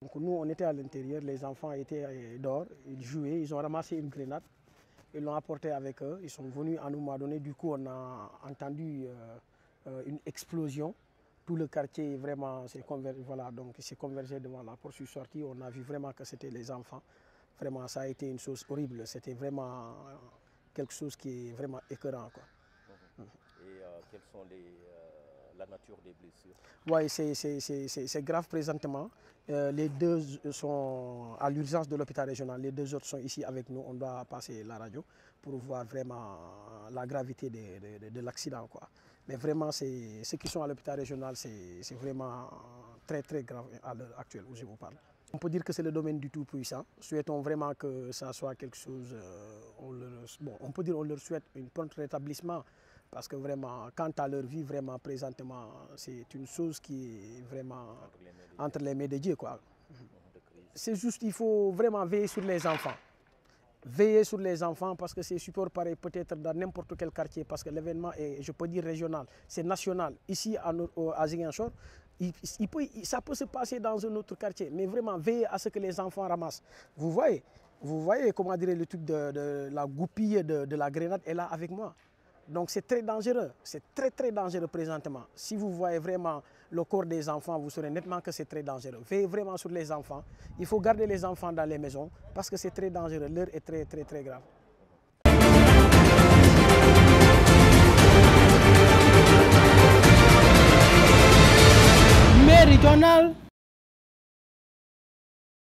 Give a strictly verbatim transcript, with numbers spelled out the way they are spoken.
Donc nous, on était à l'intérieur, les enfants étaient dehors, ils jouaient, ils ont ramassé une grenade, ils l'ont apportée avec eux, ils sont venus à nous donner. Du coup, on a entendu euh, une explosion. Tout le quartier vraiment s'est convergé, voilà, donc s'est convergé devant la porte. Je suis sorti, on a vu vraiment que c'était les enfants. Vraiment, ça a été une chose horrible. C'était vraiment quelque chose qui est vraiment écœurant, quoi. Mmh. Et euh, quelles sont les, euh, la nature des blessures? Oui, c'est grave présentement. Euh, les deux sont à l'urgence de l'hôpital régional. Les deux autres sont ici avec nous. On doit passer la radio pour voir vraiment la gravité de, de, de, de l'accident, quoi. Mais vraiment, ceux qui sont à l'hôpital régional, c'est vraiment très très grave à l'heure actuelle où je vous parle. On peut dire que c'est le domaine du Tout-Puissant. Souhaitons vraiment que ça soit quelque chose, euh, on, leur, bon, on peut dire qu'on leur souhaite un prompt rétablissement, parce que vraiment, quant à leur vie, vraiment présentement, c'est une chose qui est vraiment entre les mains de Dieu, quoi. C'est juste, il faut vraiment veiller sur les enfants. Veiller sur les enfants, parce que c'est super pareil peut-être dans n'importe quel quartier, parce que l'événement est, je peux dire, régional, c'est national. Ici à, à Ziguinchor, il, il peut, ça peut se passer dans un autre quartier, mais vraiment veiller à ce que les enfants ramassent. Vous voyez, vous voyez comment dire le truc de, de la goupille de, de la grenade est là avec moi. Donc c'est très dangereux, c'est très très dangereux présentement. Si vous voyez vraiment le corps des enfants, vous saurez nettement que c'est très dangereux. Veillez vraiment sur les enfants. Il faut garder les enfants dans les maisons parce que c'est très dangereux. L'heure est très très très grave. Méridional